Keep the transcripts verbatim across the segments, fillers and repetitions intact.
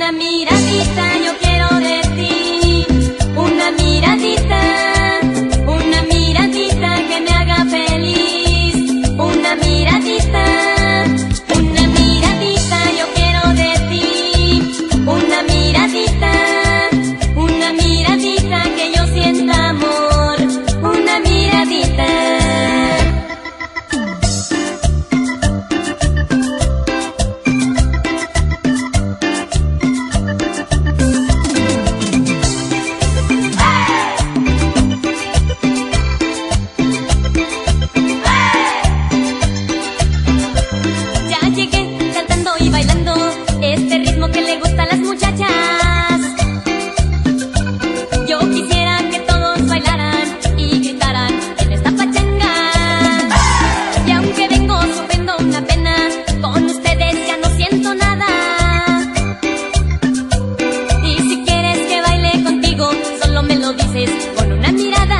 Una miradita yo quiero de ti, una miradita, una miradita que me haga feliz, una miradita, una miradita yo quiero de ti, una miradita, una miradita que yo sienta amor, una miradita. Este ritmo que le gusta a las muchachas. Yo quisiera que todos bailaran y gritaran en esta pachanga. Y aunque vengo sufriendo una pena, con ustedes ya no siento nada. Y si quieres que baile contigo, solo me lo dices con una mirada.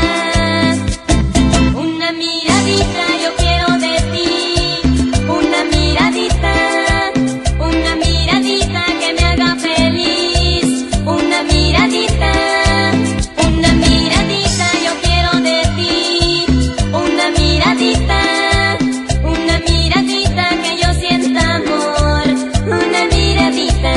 Una miradita yo quiero de ti, una miradita, una miradita que me haga feliz, una miradita, una miradita yo quiero de ti, una miradita, una miradita que yo sienta amor, una miradita.